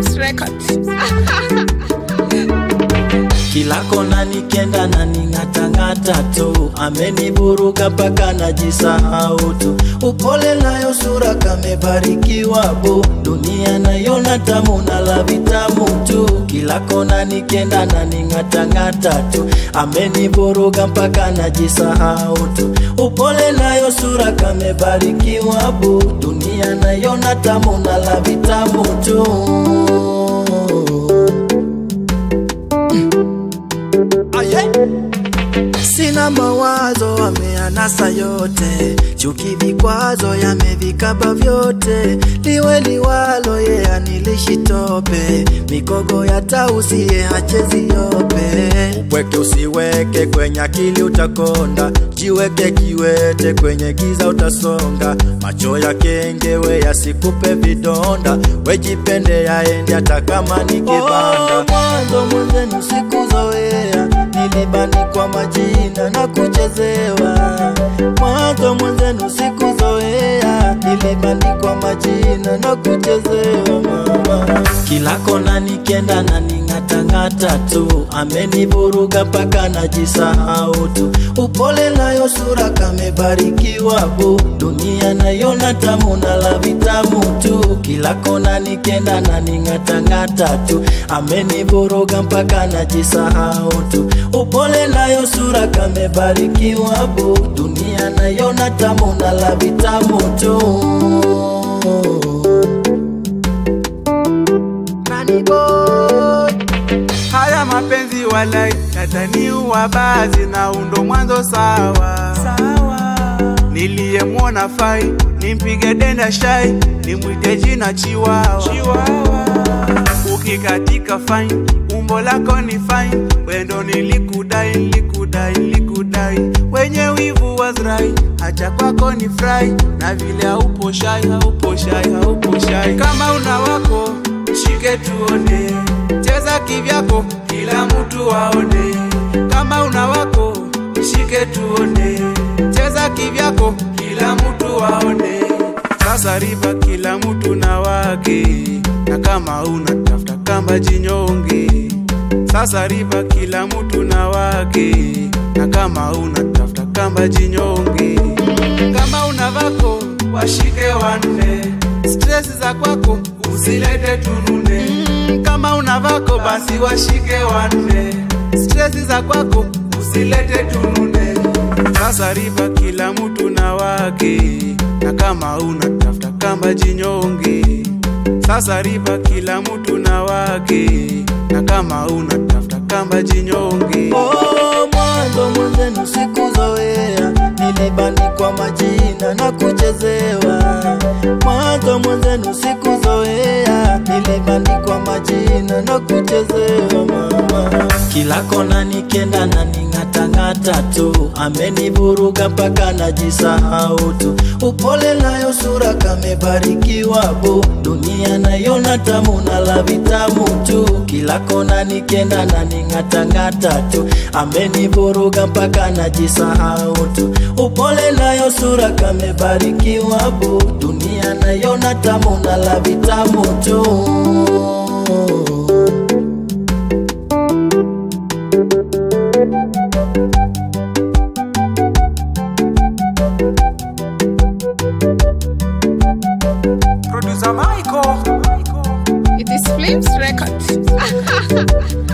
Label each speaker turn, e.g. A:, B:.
A: Flames Records.
B: Kila kona nikienda na ning'atang'ata tu, ameniburuga paka najisahau tu. Upole nayo sura kamebarikiwa bu, dunia naiona tamu na la vitamu tu. Kila kona nikienda na ning'atang'ata tu, ameniburuga paka najisahau tu. Upole nayo sura kamebarikiwa bu, dunia naiona tamu na la vitamu tu. Sina mawazo ameanasa yote, chuki vikwazo yamevikaba vyote. Liwe liwalo ye anilishi tope, mikogo ya tausi ye hachezi yope. Upweke usiweke kwenye akili utakonda, jiweke kiwete kwenye giza utasonga. Macho ya kengewe yasikupe vidonda, wejipende yaende hata kama ni kibanda. Mwanzo mwenzenu sikuzoea, nilibandikwa majina na kuchezewa. Mwanzo mwenzenu sikuzoea, nilibandikwa majina na kuchezewa mama. Kila kona nikienda na ning'atang'ata tu, ameniburuga paka najisahau tu. Upole nayo sura kamebarikiwa bu, dunia naiona tamu na la vitamu tu. Kila kona nikienda na ning'atang'ata tu, ameniburuga mpaka najisahau tu. Upole nayo sura kamebarikiwa bu, dunia naiona tamu na la vitamu tu.
C: Haya mapenzi walai yataniua baadhi, na undo mwanzo sawa. Niliyemwona fai nimpige denda shai, nimwite jina Chiwawa. Ukikatika fine, umbo lako ni fine, wendo nilikudai. Wenye wivu was right, acha kwako ni fry, na vile haupo shy. Kama una wako shike tuone, cheza kivyako kila mtu aone. Kama una wako shike tuone, cheza kivyako kila mtu aone. Sasa riba kila mtu na wake, na kama una tafuta kamba jinyonge. Sasa riba kila mtu na wake, na kama una tafuta kamba jinyonge. Kama una vako washike wanne, stress za kwako usilete tunune. Kama una vako basi washike wanne, stress za kwako usilete tunune. Sasa riba kila mtu na wake, na kama una tafuta kamba jinyonge. Sasa riba kila mtu na wake, na kama una tafuta kamba jinyonge.
B: Mwanzo mwenzenu sikuzoea, nilibandikwa majina na kuchezewa. Mwanzo mwenzenu sikuzoea, nilibandikwa majina na kuchezewa mama. Kila kona nikienda na ning'atang'ata tu, ameniburuga paka najisahau tu. Upole nayo sura kamebarikiwa bu, dunia naiona tamu na la vitamu tu. Kila kona nikienda na ning'atang'ata tu, ameniburuga paka najisahau tu. Upole nayo sura kamebarikiwa bu, dunia naiona tamu na la vitamu tu.
C: Producer Michael.
A: It is Flames Records.